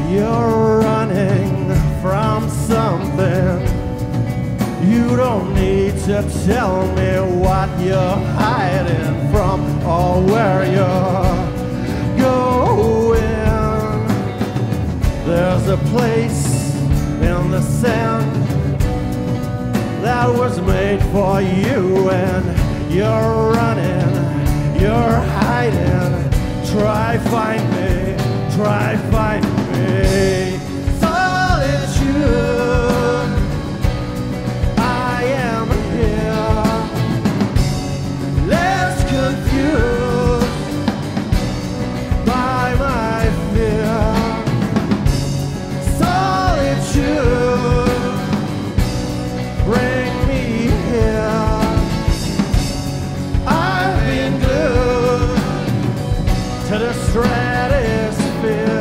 You're running from something. You don't need to tell me what you're hiding from or where you're going. There's a place in the sand that was made for you, and you're running, you're hiding. Try find me, try find me. Solitude. To the stratosphere.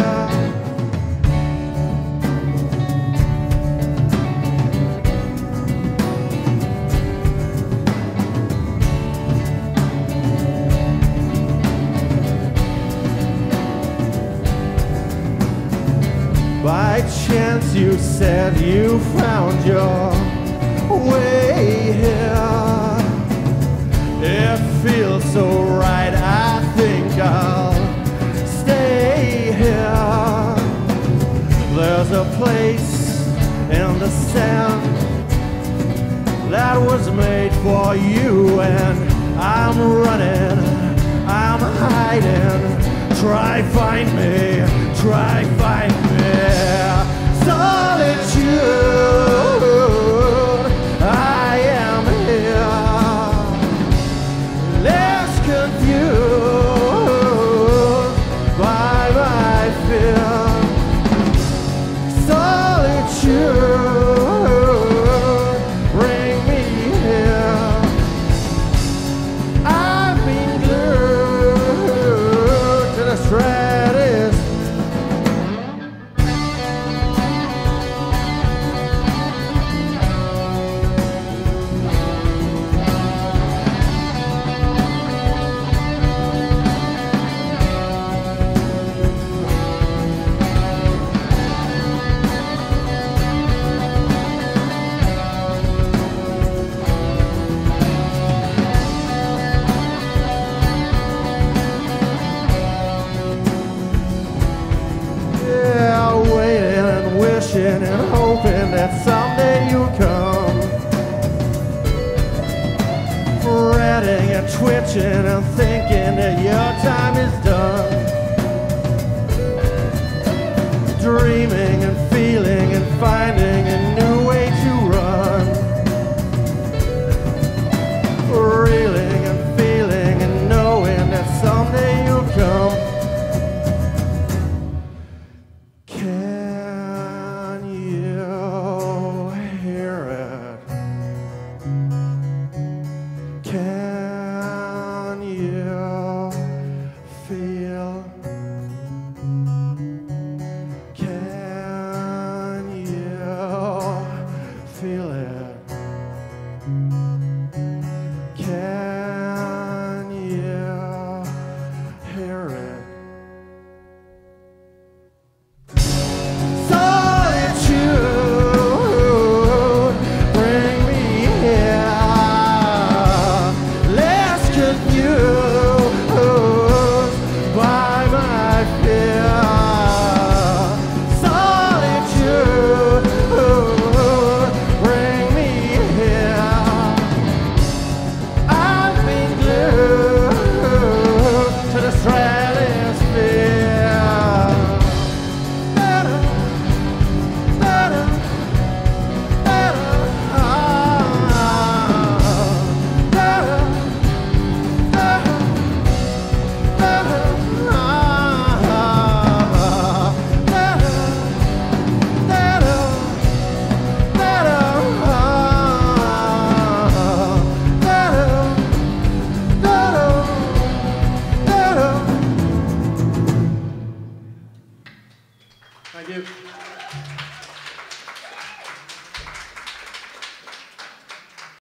By chance you said you found your way here. It feels so right, I think I'll stay here. There's a place in the sand that was made for you, and I'm running, I'm hiding. Try find me, try find me. Solitude, I am here, less confused by my fear. Solitude, bring me here. I've been glued to the stratosphere. And hoping that someday you'll come, fretting and twitching and thinking that your time is done, dreaming and feeling and finding a new way to run, reeling and feeling and knowing that someday you'll come. Can you feel? Can you feel it? Can you hear it? Solitude, bring me here. By my fear. Solitude, bring me here. I've been glued to the stratosphere. Thank you.